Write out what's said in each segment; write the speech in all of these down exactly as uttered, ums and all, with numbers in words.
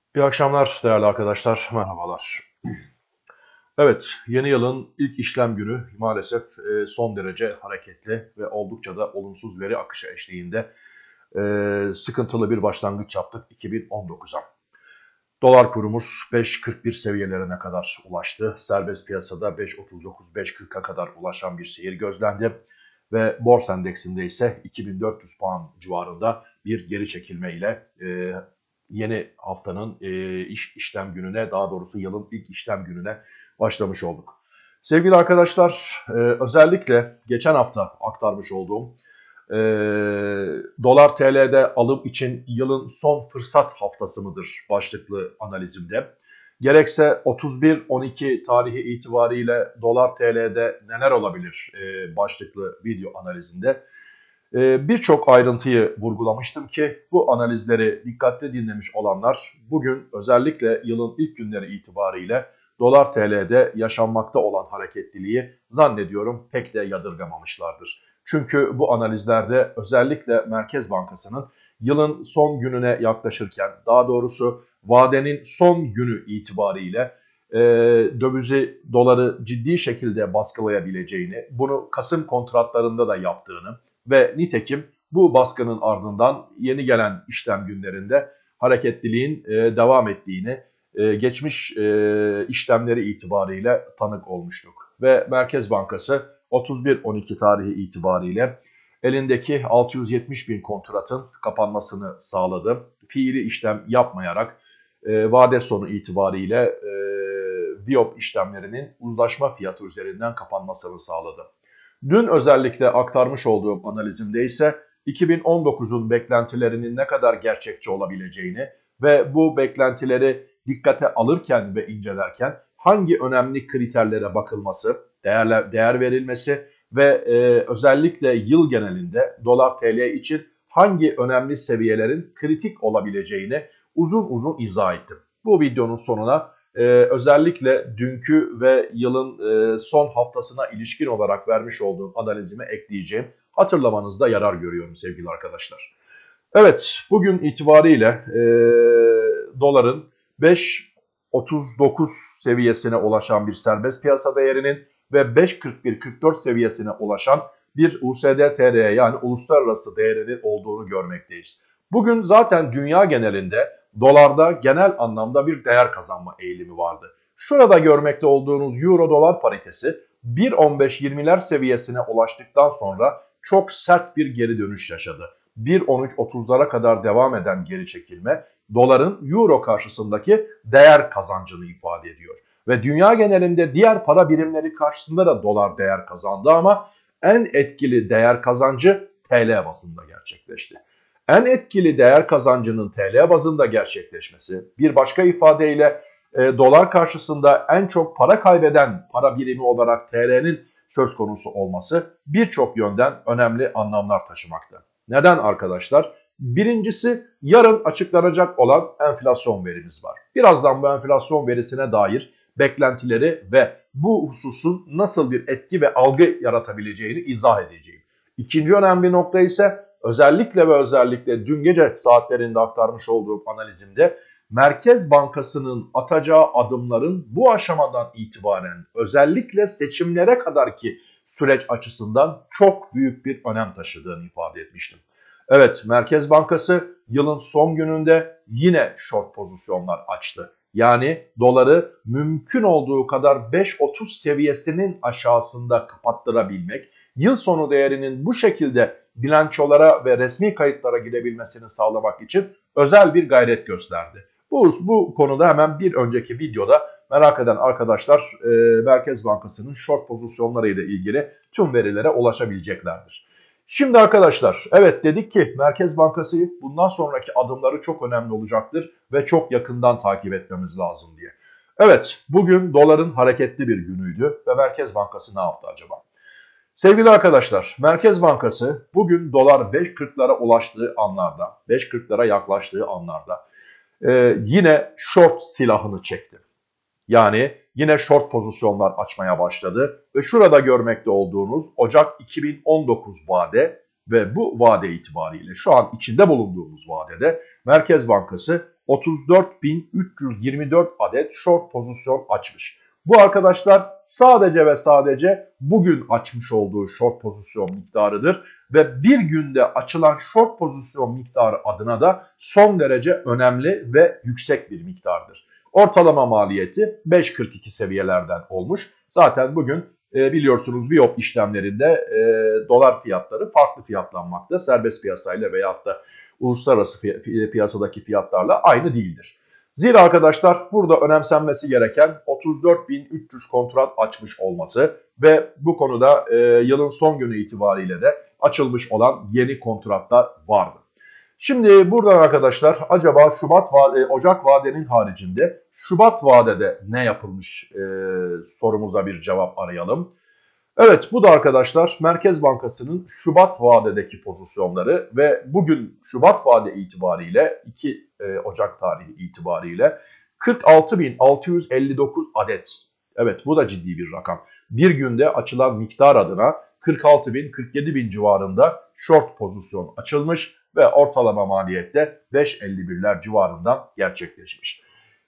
İyi akşamlar değerli arkadaşlar, merhabalar. Evet, yeni yılın ilk işlem günü maalesef e, son derece hareketli ve oldukça da olumsuz veri akışı eşliğinde e, sıkıntılı bir başlangıç yaptık iki bin on dokuza. Dolar kurumuz beş kırk bir seviyelerine kadar ulaştı. Serbest piyasada beş otuz dokuz beş kırka kadar ulaşan bir seyir gözlendi. Ve borsa endeksinde ise iki bin dört yüz puan civarında bir geri çekilme ile e, yeni haftanın e, iş işlem gününe, daha doğrusu yılın ilk işlem gününe başlamış olduk. Sevgili arkadaşlar, e, özellikle geçen hafta aktarmış olduğum e, dolar T L'de alım için yılın son fırsat haftası mıdır başlıklı analizimde. Gerekse otuz bir on iki tarihi itibariyle dolar T L'de neler olabilir e, başlıklı video analizinde e, birçok ayrıntıyı vurgulamıştım ki bu analizleri dikkatli dinlemiş olanlar bugün özellikle yılın ilk günleri itibariyle dolar T L'de yaşanmakta olan hareketliliği zannediyorum pek de yadırgamamışlardır. Çünkü bu analizlerde özellikle Merkez Bankası'nın yılın son gününe yaklaşırken, daha doğrusu vadenin son günü itibariyle e, dövizi, doları ciddi şekilde baskılayabileceğini, bunu Kasım kontratlarında da yaptığını ve nitekim bu baskının ardından yeni gelen işlem günlerinde hareketliliğin e, devam ettiğini e, geçmiş e, işlemleri itibariyle tanık olmuştuk. Ve Merkez Bankası otuz bir on iki tarihi itibariyle elindeki altı yüz yetmiş bin kontratın kapanmasını sağladı. Fiili işlem yapmayarak e, vade sonu itibariyle e, Viyop işlemlerinin uzlaşma fiyatı üzerinden kapanmasını sağladı. Dün özellikle aktarmış olduğum analizimde ise iki bin on dokuzun beklentilerinin ne kadar gerçekçi olabileceğini ve bu beklentileri dikkate alırken ve incelerken hangi önemli kriterlere bakılması, değerler, değer verilmesi ve e, özellikle yıl genelinde dolar T L için hangi önemli seviyelerin kritik olabileceğini uzun uzun izah ettim. Bu videonun sonuna e, özellikle dünkü ve yılın e, son haftasına ilişkin olarak vermiş olduğum analizimi ekleyeceğim. Hatırlamanızda yarar görüyorum sevgili arkadaşlar. Evet, bugün itibariyle e, doların beş otuz dokuz seviyesine ulaşan bir serbest piyasa değerinin ve beş kırk bir kırk dört seviyesine ulaşan bir U S D T R yani uluslararası değerinin olduğunu görmekteyiz. Bugün zaten dünya genelinde dolarda genel anlamda bir değer kazanma eğilimi vardı. Şurada görmekte olduğunuz euro dolar paritesi bir on beş yirmiler seviyesine ulaştıktan sonra çok sert bir geri dönüş yaşadı. bir on üç otuzlara kadar devam eden geri çekilme doların euro karşısındaki değer kazancını ifade ediyor. Ve dünya genelinde diğer para birimleri karşısında da dolar değer kazandı ama en etkili değer kazancı T L bazında gerçekleşti. En etkili değer kazancının T L bazında gerçekleşmesi, bir başka ifadeyle e, dolar karşısında en çok para kaybeden para birimi olarak T L'nin söz konusu olması birçok yönden önemli anlamlar taşımakta. Neden arkadaşlar? Birincisi yarın açıklanacak olan enflasyon verimiz var. Birazdan bu enflasyon verisine dair beklentileri ve bu hususun nasıl bir etki ve algı yaratabileceğini izah edeceğim. İkinci önemli nokta ise özellikle ve özellikle dün gece saatlerinde aktarmış olduğum analizimde Merkez Bankası'nın atacağı adımların bu aşamadan itibaren özellikle seçimlere kadarki süreç açısından çok büyük bir önem taşıdığını ifade etmiştim. Evet, Merkez Bankası yılın son gününde yine short pozisyonlar açtı. Yani doları mümkün olduğu kadar beş otuz seviyesinin aşağısında kapattırabilmek, yıl sonu değerinin bu şekilde bilançolara ve resmi kayıtlara girebilmesini sağlamak için özel bir gayret gösterdi. Bu, bu konuda hemen bir önceki videoda merak eden arkadaşlar e, Merkez Bankası'nın short pozisyonları ile ilgili tüm verilere ulaşabileceklerdir. Şimdi arkadaşlar evet dedik ki Merkez Bankası bundan sonraki adımları çok önemli olacaktır ve çok yakından takip etmemiz lazım diye. Evet bugün doların hareketli bir günüydü ve Merkez Bankası ne yaptı acaba? Sevgili arkadaşlar Merkez Bankası bugün dolar beş kırklara ulaştığı anlarda, beş kırklara yaklaştığı anlarda e, yine short silahını çekti. Yani yine short pozisyonlar açmaya başladı ve şurada görmekte olduğunuz Ocak iki bin on dokuz vade ve bu vade itibariyle şu an içinde bulunduğumuz vadede Merkez Bankası otuz dört bin üç yüz yirmi dört adet short pozisyon açmış. Bu arkadaşlar sadece ve sadece bugün açmış olduğu short pozisyon miktarıdır ve bir günde açılan short pozisyon miktarı adına da son derece önemli ve yüksek bir miktardır. Ortalama maliyeti beş kırk iki seviyelerden olmuş. Zaten bugün e, biliyorsunuz Viyop işlemlerinde e, dolar fiyatları farklı fiyatlanmakta. Serbest piyasayla veyahut da uluslararası pi piyasadaki fiyatlarla aynı değildir. Zira arkadaşlar burada önemsenmesi gereken otuz dört bin üç yüz kontrat açmış olması ve bu konuda e, yılın son günü itibariyle de açılmış olan yeni kontratlar vardı. Şimdi buradan arkadaşlar acaba Şubat vade, Ocak vadenin haricinde Şubat vadede ne yapılmış e, sorumuza bir cevap arayalım. Evet, bu da arkadaşlar Merkez Bankası'nın Şubat vadedeki pozisyonları ve bugün Şubat vade itibariyle iki Ocak tarihi itibariyle kırk altı bin altı yüz elli dokuz adet. Evet, bu da ciddi bir rakam. Bir günde açılan miktar adına kırk altı bin kırk yedi bin civarında short pozisyon açılmış ve ortalama maliyette beş elli birler civarından gerçekleşmiş.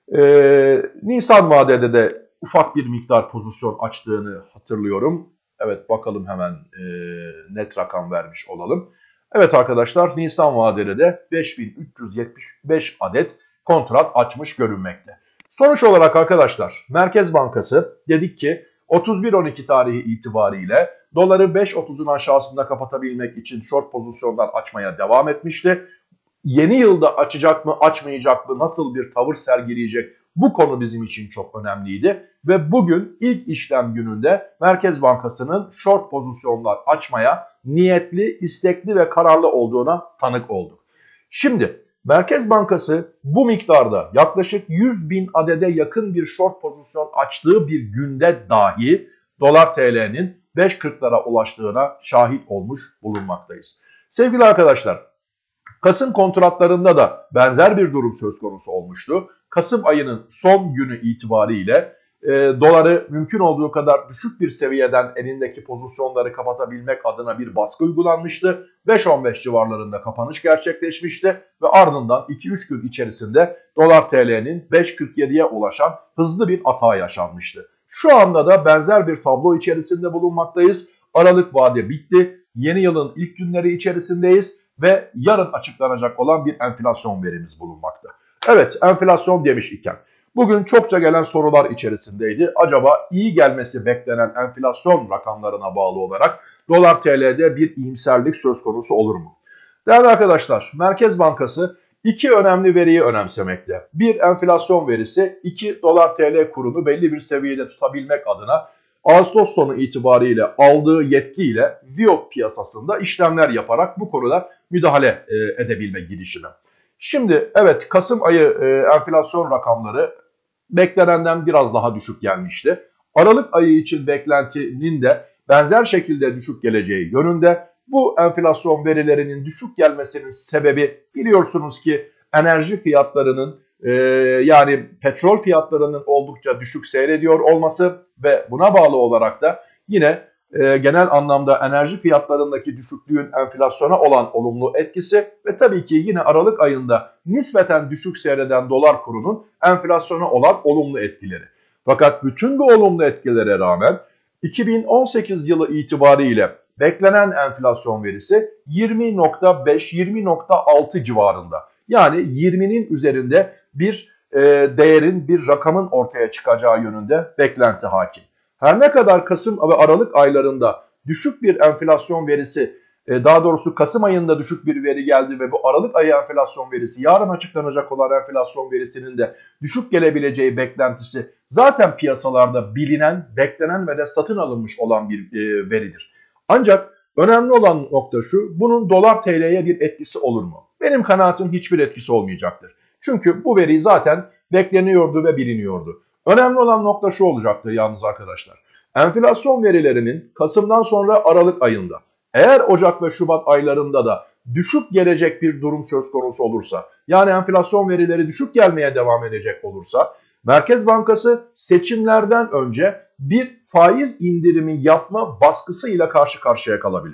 Ee, Nisan vadede de ufak bir miktar pozisyon açtığını hatırlıyorum. Evet, bakalım hemen e, net rakam vermiş olalım. Evet arkadaşlar, Nisan vadede de beş bin üç yüz yetmiş beş adet kontrat açmış görünmekte. Sonuç olarak arkadaşlar Merkez Bankası dedik ki otuz bir on iki tarihi itibariyle doları beş otuzun aşağısında kapatabilmek için short pozisyonlar açmaya devam etmişti. Yeni yılda açacak mı, açmayacak mı, nasıl bir tavır sergileyecek, bu konu bizim için çok önemliydi. Ve bugün ilk işlem gününde Merkez Bankası'nın short pozisyonlar açmaya niyetli, istekli ve kararlı olduğuna tanık olduk. Şimdi Merkez Bankası bu miktarda yaklaşık yüz bin adede yakın bir short pozisyon açtığı bir günde dahi dolar T L'nin beş kırklara ulaştığına şahit olmuş bulunmaktayız. Sevgili arkadaşlar, Kasım kontratlarında da benzer bir durum söz konusu olmuştu. Kasım ayının son günü itibariyle e, doları mümkün olduğu kadar düşük bir seviyeden elindeki pozisyonları kapatabilmek adına bir baskı uygulanmıştı. beş on beş civarlarında kapanış gerçekleşmişti ve ardından iki üç gün içerisinde dolar T L'nin beş kırk yediye ulaşan hızlı bir atağı yaşanmıştı. Şu anda da benzer bir tablo içerisinde bulunmaktayız. Aralık vade bitti. Yeni yılın ilk günleri içerisindeyiz ve yarın açıklanacak olan bir enflasyon verimiz bulunmakta. Evet, enflasyon demiş iken bugün çokça gelen sorular içerisindeydi. Acaba iyi gelmesi beklenen enflasyon rakamlarına bağlı olarak dolar T L'de bir iyimserlik söz konusu olur mu? Değerli arkadaşlar, Merkez Bankası iki önemli veriyi önemsemekte. Bir, enflasyon verisi, iki, dolar T L kurunu belli bir seviyede tutabilmek adına Ağustos sonu itibariyle aldığı yetkiyle Viyop piyasasında işlemler yaparak bu konuda müdahale e, edebilme girişimi. Şimdi evet, Kasım ayı e, enflasyon rakamları beklenenden biraz daha düşük gelmişti. Aralık ayı için beklentinin de benzer şekilde düşük geleceği yönünde. Bu enflasyon verilerinin düşük gelmesinin sebebi biliyorsunuz ki enerji fiyatlarının Ee, yani petrol fiyatlarının oldukça düşük seyrediyor olması ve buna bağlı olarak da yine e, genel anlamda enerji fiyatlarındaki düşüklüğün enflasyona olan olumlu etkisi ve tabii ki yine Aralık ayında nispeten düşük seyreden dolar kurunun enflasyona olan olumlu etkileri. Fakat bütün bu olumlu etkilere rağmen iki bin on sekiz yılı itibariyle beklenen enflasyon verisi yirmi nokta beş yirmi nokta altı civarında. Yani yirminin üzerinde bir e, değerin, bir rakamın ortaya çıkacağı yönünde beklenti hakim. Her ne kadar Kasım ve Aralık aylarında düşük bir enflasyon verisi, e, daha doğrusu Kasım ayında düşük bir veri geldi ve bu Aralık ayı enflasyon verisi, yarın açıklanacak olan enflasyon verisinin de düşük gelebileceği beklentisi zaten piyasalarda bilinen, beklenen ve de satın alınmış olan bir e, veridir. Ancak önemli olan nokta şu, bunun dolar T L'ye bir etkisi olur mu? Benim kanaatim hiçbir etkisi olmayacaktır. Çünkü bu veri zaten bekleniyordu ve biliniyordu. Önemli olan nokta şu olacaktır yalnız arkadaşlar. Enflasyon verilerinin Kasım'dan sonra Aralık ayında, eğer Ocak ve Şubat aylarında da düşük gelecek bir durum söz konusu olursa, yani enflasyon verileri düşük gelmeye devam edecek olursa, Merkez Bankası seçimlerden önce bir faiz indirimi yapma baskısıyla karşı karşıya kalabilir.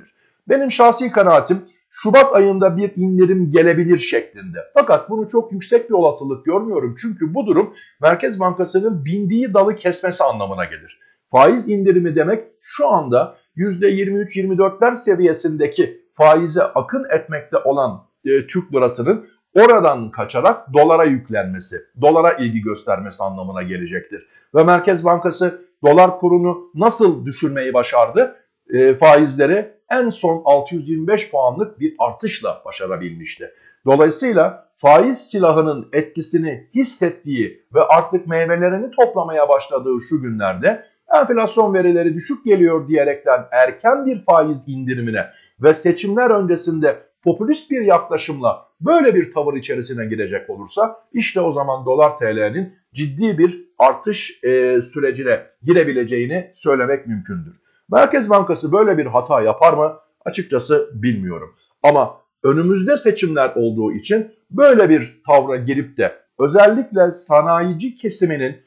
Benim şahsi kanaatim Şubat ayında bir indirim gelebilir şeklinde. Fakat bunu çok yüksek bir olasılık görmüyorum. Çünkü bu durum Merkez Bankası'nın bindiği dalı kesmesi anlamına gelir. Faiz indirimi demek şu anda yüzde yirmi üç yirmi dörtler seviyesindeki faize akın etmekte olan e, Türk lirasının oradan kaçarak dolara yüklenmesi, dolara ilgi göstermesi anlamına gelecektir. Ve Merkez Bankası dolar kurunu nasıl düşürmeyi başardı? E, faizleri en son altı yüz yirmi beş puanlık bir artışla başarabilmişti. Dolayısıyla faiz silahının etkisini hissettiği ve artık meyvelerini toplamaya başladığı şu günlerde enflasyon verileri düşük geliyor diyerekten erken bir faiz indirimine ve seçimler öncesinde popülist bir yaklaşımla böyle bir tavır içerisine girecek olursa işte o zaman dolar T L'nin ciddi bir artış e, sürecine girebileceğini söylemek mümkündür. Merkez Bankası böyle bir hata yapar mı? Açıkçası bilmiyorum. Ama önümüzde seçimler olduğu için böyle bir tavra girip de özellikle sanayici kesiminin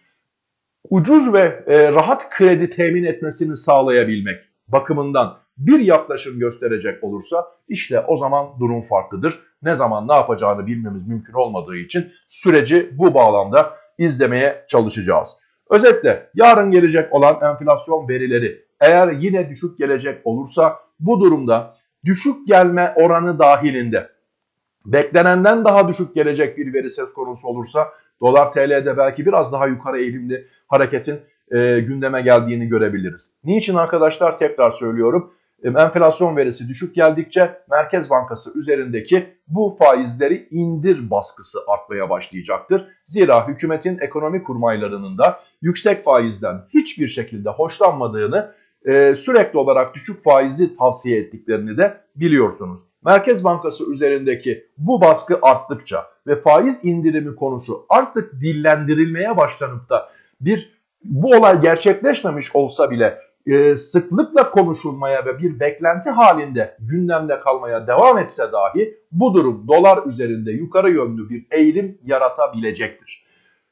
ucuz ve e, rahat kredi temin etmesini sağlayabilmek bakımından bir yaklaşım gösterecek olursa işte o zaman durum farklıdır. Ne zaman ne yapacağını bilmemiz mümkün olmadığı için süreci bu bağlamda izlemeye çalışacağız. Özetle yarın gelecek olan enflasyon verileri eğer yine düşük gelecek olursa bu durumda düşük gelme oranı dahilinde beklenenden daha düşük gelecek bir veri söz konusu olursa dolar T L'de belki biraz daha yukarı eğilimli hareketin e, gündeme geldiğini görebiliriz. Niçin arkadaşlar? Tekrar söylüyorum. Enflasyon verisi düşük geldikçe Merkez Bankası üzerindeki bu faizleri indir baskısı artmaya başlayacaktır. Zira hükümetin ekonomi kurmaylarının da yüksek faizden hiçbir şekilde hoşlanmadığını, e, sürekli olarak düşük faizi tavsiye ettiklerini de biliyorsunuz. Merkez Bankası üzerindeki bu baskı arttıkça ve faiz indirimi konusu artık dillendirilmeye başlanıp da bir bu olay gerçekleşmemiş olsa bile e, sıklıkla konuşulmaya ve bir beklenti halinde gündemde kalmaya devam etse dahi bu durum dolar üzerinde yukarı yönlü bir eğilim yaratabilecektir.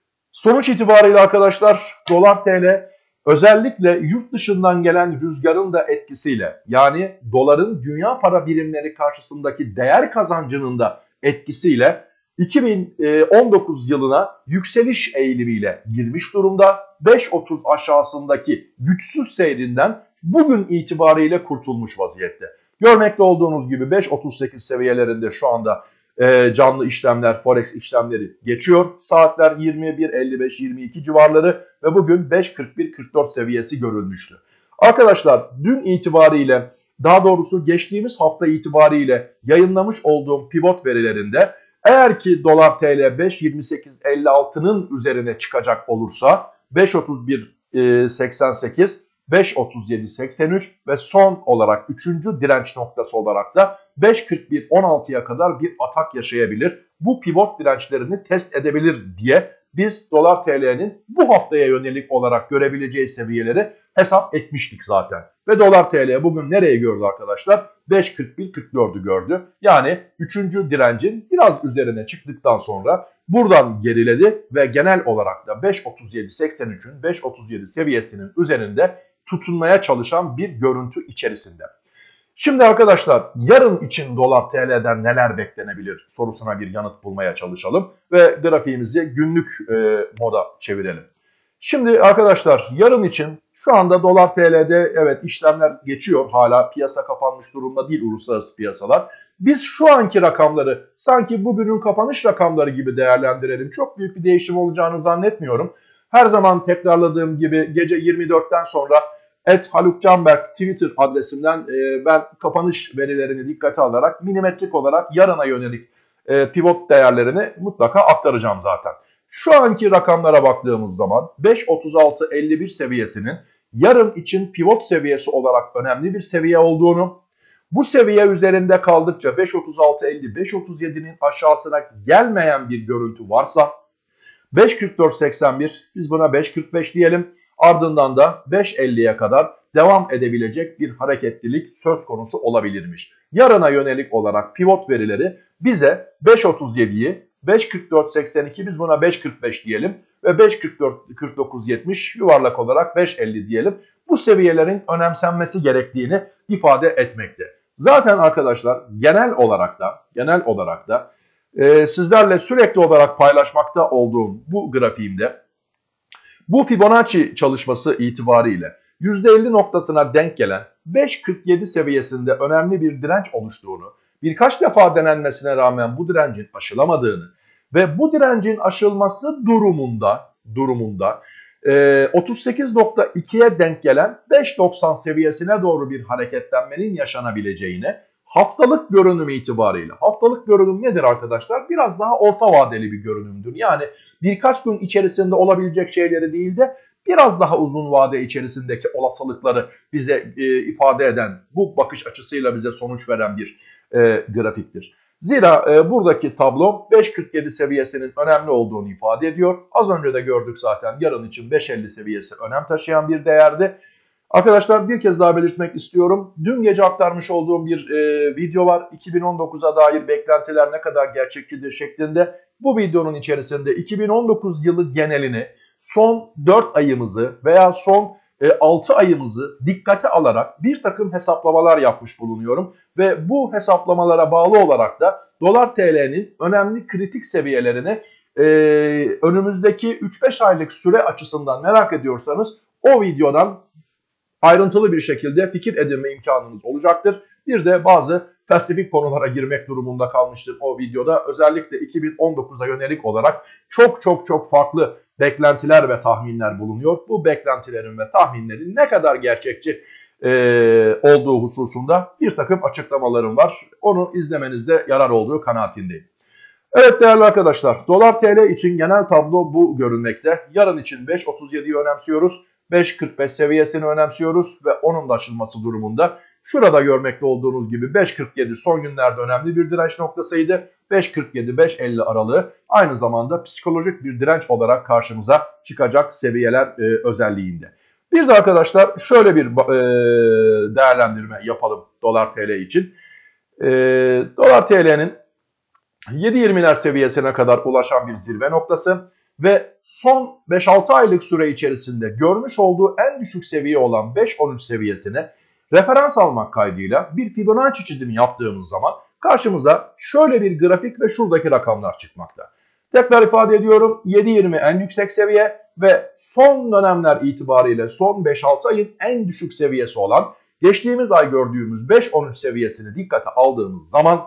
Sonuç itibariyle arkadaşlar dolar T L özellikle yurt dışından gelen rüzgarın da etkisiyle yani doların dünya para birimleri karşısındaki değer kazancının da etkisiyle iki bin on dokuz yılına yükseliş eğilimiyle girmiş durumda. beş otuz aşağısındaki güçsüz seyrinden bugün itibariyle kurtulmuş vaziyette. Görmekte olduğunuz gibi beş otuz sekiz seviyelerinde şu anda e, canlı işlemler, forex işlemleri geçiyor. Saatler yirmi bir elli beş yirmi iki civarları ve bugün beş kırk bir kırk dört seviyesi görülmüştü. Arkadaşlar dün itibariyle, daha doğrusu geçtiğimiz hafta itibariyle yayınlamış olduğum pivot verilerinde eğer ki dolar T L beş yirmi sekiz elli altının üzerine çıkacak olursa beş otuz bir seksen sekiz, beş otuz yedi seksen üç ve son olarak üçüncü direnç noktası olarak da beş kırk bir on altıya kadar bir atak yaşayabilir. Bu pivot dirençlerini test edebilir diye biz dolar T L'nin bu haftaya yönelik olarak görebileceği seviyeleri hesap etmiştik zaten. Ve dolar T L bugün nereye gördü arkadaşlar? beş kırk bir kırk dördü gördü. Yani üçüncü direncin biraz üzerine çıktıktan sonra buradan geriledi ve genel olarak da beş otuz yedi seksen üçün beş otuz yedi seviyesinin üzerinde tutunmaya çalışan bir görüntü içerisinde. Şimdi arkadaşlar yarın için dolar T L'den neler beklenebilir sorusuna bir yanıt bulmaya çalışalım ve grafiğimizi günlük e, moda çevirelim. Şimdi arkadaşlar yarın için şu anda dolar T L'de evet işlemler geçiyor, hala piyasa kapanmış durumda değil uluslararası piyasalar. Biz şu anki rakamları sanki bugünün kapanış rakamları gibi değerlendirelim. Çok büyük bir değişim olacağını zannetmiyorum. Her zaman tekrarladığım gibi gece yirmi dörtten sonra et Haluk Canberk Twitter adresimden e, ben kapanış verilerini dikkate alarak milimetrik olarak yarına yönelik e, pivot değerlerini mutlaka aktaracağım zaten. Şu anki rakamlara baktığımız zaman beş otuz altı elli bir seviyesinin yarın için pivot seviyesi olarak önemli bir seviye olduğunu, bu seviye üzerinde kaldıkça beş otuz altı elli beş otuz yedi'nin aşağısına gelmeyen bir görüntü varsa beş kırk dört seksen bir biz buna beş kırk beş diyelim. Ardından da beş elliye kadar devam edebilecek bir hareketlilik söz konusu olabilirmiş. Yarına yönelik olarak pivot verileri bize beş otuz yedi'yi, beş kırk dört seksen iki biz buna beş kırk beş diyelim ve beş kırk dört kırk dokuz yetmiş yuvarlak olarak beş elli diyelim. Bu seviyelerin önemsenmesi gerektiğini ifade etmekte. Zaten arkadaşlar genel olarak da genel olarak da e, sizlerle sürekli olarak paylaşmakta olduğum bu grafiğimde bu Fibonacci çalışması itibariyle yüzde elli noktasına denk gelen beş kırk yedi seviyesinde önemli bir direnç oluştuğunu, birkaç defa denenmesine rağmen bu direncin aşılamadığını ve bu direncin aşılması durumunda durumunda e, otuz sekiz nokta ikiye denk gelen beş doksan seviyesine doğru bir hareketlenmenin yaşanabileceğini haftalık görünüm itibariyle. Haftalık görünüm nedir arkadaşlar? Biraz daha orta vadeli bir görünümdür. Yani birkaç gün içerisinde olabilecek şeyleri değil de biraz daha uzun vade içerisindeki olasılıkları bize e, ifade eden, bu bakış açısıyla bize sonuç veren bir e, grafiktir. Zira e, buradaki tablo beş kırk yedi seviyesinin önemli olduğunu ifade ediyor. Az önce de gördük zaten, yarın için beş elli seviyesi önem taşıyan bir değerdi. Arkadaşlar bir kez daha belirtmek istiyorum. Dün gece aktarmış olduğum bir e, video var. iki bin on dokuza dair beklentiler ne kadar gerçekçidir şeklinde. Bu videonun içerisinde iki bin on dokuz yılı genelini, son dört ayımızı veya son e, altı ayımızı dikkate alarak bir takım hesaplamalar yapmış bulunuyorum. Ve bu hesaplamalara bağlı olarak da dolar T L'nin önemli kritik seviyelerini e, önümüzdeki üç beş aylık süre açısından merak ediyorsanız o videodan ayrıntılı bir şekilde fikir edinme imkanınız olacaktır. Bir de bazı felsefik konulara girmek durumunda kalmıştım o videoda. Özellikle iki bin on dokuza yönelik olarak çok çok çok farklı beklentiler ve tahminler bulunuyor. Bu beklentilerin ve tahminlerin ne kadar gerçekçi e, olduğu hususunda bir takım açıklamalarım var. Onu izlemenizde yarar olduğu kanaatindeyim. Evet değerli arkadaşlar, dolar T L için genel tablo bu görünmekte. Yarın için beş otuz yediyi önemsiyoruz. beş kırk beş seviyesini önemsiyoruz ve onun da aşılması durumunda şurada görmekte olduğunuz gibi beş kırk yedi son günlerde önemli bir direnç noktasıydı. beş kırk yedi beş elli aralığı aynı zamanda psikolojik bir direnç olarak karşımıza çıkacak seviyeler e, özelliğinde. Bir de arkadaşlar şöyle bir e, değerlendirme yapalım dolar T L için. E, dolar T L'nin yedi yirmiler seviyesine kadar ulaşan bir zirve noktası ve son beş altı aylık süre içerisinde görmüş olduğu en düşük seviye olan beş on üç seviyesine referans almak kaydıyla bir Fibonacci çizimi yaptığımız zaman karşımıza şöyle bir grafik ve şuradaki rakamlar çıkmakta. Tekrar ifade ediyorum, yedi yirmi en yüksek seviye ve son dönemler itibariyle son beş altı ayın en düşük seviyesi olan geçtiğimiz ay gördüğümüz beş on üç seviyesini dikkate aldığımız zaman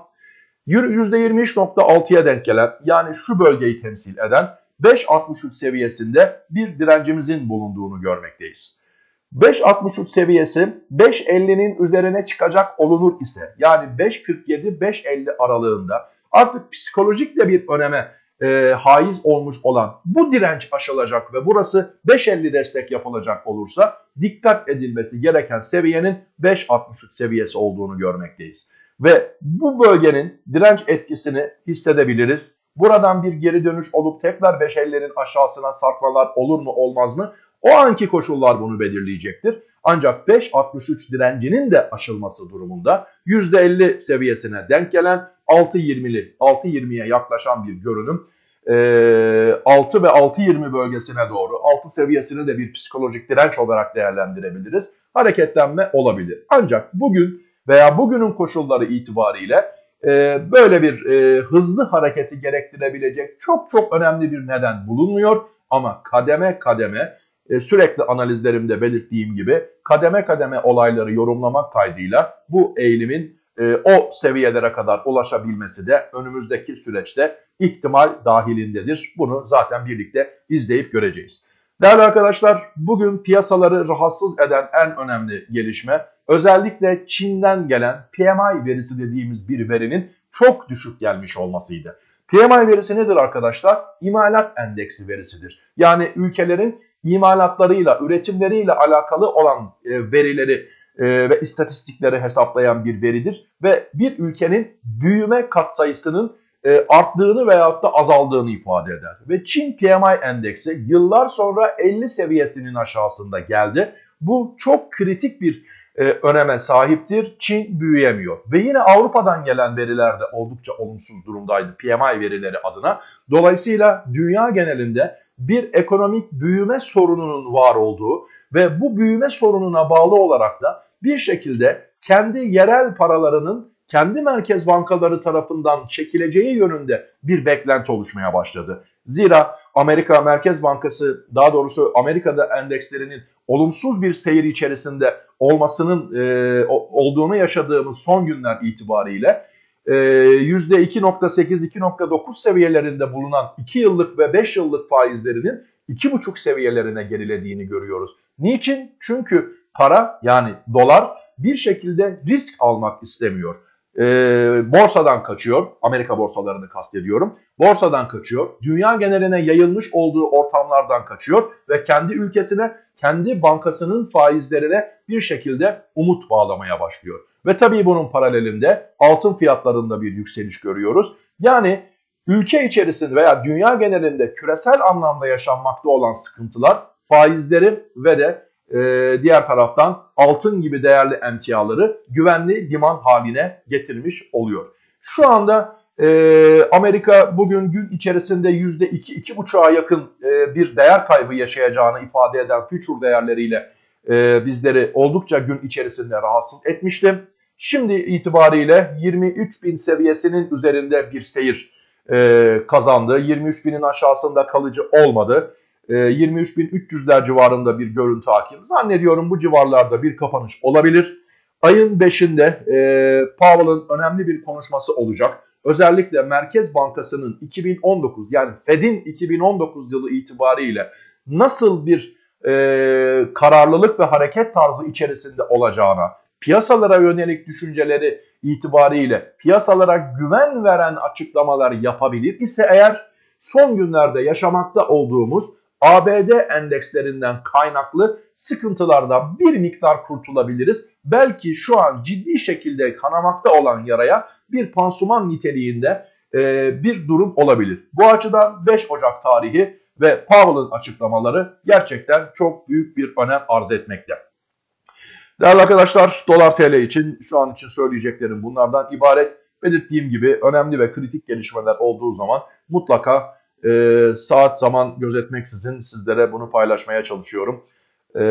yüzde yirmi üç nokta altıya denk gelen, yani şu bölgeyi temsil eden beş altmış üç seviyesinde bir direncimizin bulunduğunu görmekteyiz. beş altmış üç seviyesi beş ellinin üzerine çıkacak olunur ise, yani beş kırk yedi beş elli aralığında artık psikolojik de bir öneme e, haiz olmuş olan bu direnç aşılacak ve burası beş elli destek yapılacak olursa dikkat edilmesi gereken seviyenin beş altmış üç seviyesi olduğunu görmekteyiz. Ve bu bölgenin direnç etkisini hissedebiliriz. Buradan bir geri dönüş olup tekrar beş ellilerin aşağısına sarkmalar olur mu olmaz mı? O anki koşullar bunu belirleyecektir. Ancak beş altmış üç direncinin de aşılması durumunda yüzde elli seviyesine denk gelen altı yirmili altı yirmiye yaklaşan bir görünüm. altı ve altı yirmi bölgesine doğru altı seviyesini de bir psikolojik direnç olarak değerlendirebiliriz. Hareketlenme olabilir. Ancak bugün veya bugünün koşulları itibariyle e, böyle bir e, hızlı hareketi gerektirebilecek çok çok önemli bir neden bulunmuyor. Ama kademe kademe e, sürekli analizlerimde belirttiğim gibi kademe kademe olayları yorumlamak kaydıyla bu eğilimin e, o seviyelere kadar ulaşabilmesi de önümüzdeki süreçte ihtimal dahilindedir. Bunu zaten birlikte izleyip göreceğiz. Değerli arkadaşlar, bugün piyasaları rahatsız eden en önemli gelişme özellikle Çin'den gelen P M I verisi dediğimiz bir verinin çok düşük gelmiş olmasıydı. P M I verisi nedir arkadaşlar? İmalat endeksi verisidir. Yani ülkelerin imalatlarıyla, üretimleriyle alakalı olan e, verileri e, ve istatistikleri hesaplayan bir veridir. Ve bir ülkenin büyüme katsayısının e, arttığını veyahut da azaldığını ifade eder. Ve Çin P M I endeksi yıllar sonra elli seviyesinin aşağısında geldi. Bu çok kritik bir e, öneme sahiptir. Çin büyüyemiyor. Ve yine Avrupa'dan gelen veriler de oldukça olumsuz durumdaydı P M I verileri adına. Dolayısıyla dünya genelinde bir ekonomik büyüme sorununun var olduğu ve bu büyüme sorununa bağlı olarak da bir şekilde kendi yerel paralarının kendi merkez bankaları tarafından çekileceği yönünde bir beklenti oluşmaya başladı. Zira Amerika Merkez Bankası, daha doğrusu Amerika'da endekslerinin olumsuz bir seyir içerisinde olmasının e, olduğunu yaşadığımız son günler itibariyle e, yüzde iki nokta sekiz iki nokta dokuz seviyelerinde bulunan iki yıllık ve beş yıllık faizlerinin iki buçuk seviyelerine gerilediğini görüyoruz. Niçin? Çünkü para, yani dolar, bir şekilde risk almak istemiyor. E, borsadan kaçıyor, Amerika borsalarını kastediyorum. Borsadan kaçıyor, dünya geneline yayılmış olduğu ortamlardan kaçıyor ve kendi ülkesine, kendi bankasının faizlerine bir şekilde umut bağlamaya başlıyor. Ve tabii bunun paralelinde altın fiyatlarında bir yükseliş görüyoruz. Yani ülke içerisinde veya dünya genelinde küresel anlamda yaşanmakta olan sıkıntılar faizleri ve de Ee, diğer taraftan altın gibi değerli emtiaları güvenli liman haline getirmiş oluyor. Şu anda e, Amerika bugün gün içerisinde yüzde iki iki buçuğa yakın e, bir değer kaybı yaşayacağını ifade eden future değerleriyle e, bizleri oldukça gün içerisinde rahatsız etmişti. Şimdi itibariyle yirmi üç bin seviyesinin üzerinde bir seyir e, kazandı. yirmi üç binin aşağısında kalıcı olmadı. yirmi üç bin üç yüzler civarında bir görüntü hakim. Zannediyorum bu civarlarda bir kapanış olabilir. Ayın beşinde e, Powell'ın önemli bir konuşması olacak. Özellikle Merkez Bankası'nın iki bin on dokuz, yani Fed'in iki bin on dokuz yılı itibariyle nasıl bir e, kararlılık ve hareket tarzı içerisinde olacağına, piyasalara yönelik düşünceleri itibariyle piyasalara güven veren açıklamalar yapabilir ise eğer, son günlerde yaşamakta olduğumuz A B D endekslerinden kaynaklı sıkıntılardan bir miktar kurtulabiliriz. Belki şu an ciddi şekilde kanamakta olan yaraya bir pansuman niteliğinde e, bir durum olabilir. Bu açıdan beş Ocak tarihi ve Powell'ın açıklamaları gerçekten çok büyük bir önem arz etmekte. Değerli arkadaşlar, dolar T L için şu an için söyleyeceklerim bunlardan ibaret. Belirttiğim gibi önemli ve kritik gelişmeler olduğu zaman mutlaka e, saat zaman gözetmeksizin sizlere bunu paylaşmaya çalışıyorum. E,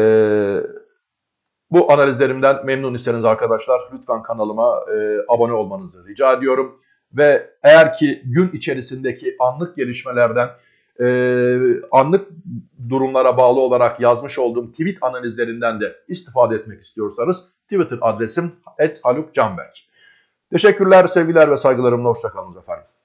bu analizlerimden memnun iseniz arkadaşlar lütfen kanalıma e, abone olmanızı rica ediyorum. Ve eğer ki gün içerisindeki anlık gelişmelerden, e, anlık durumlara bağlı olarak yazmış olduğum tweet analizlerinden de istifade etmek istiyorsanız Twitter adresim et haluk canberk. Teşekkürler, sevgiler ve saygılarımla hoşça kalın efendim.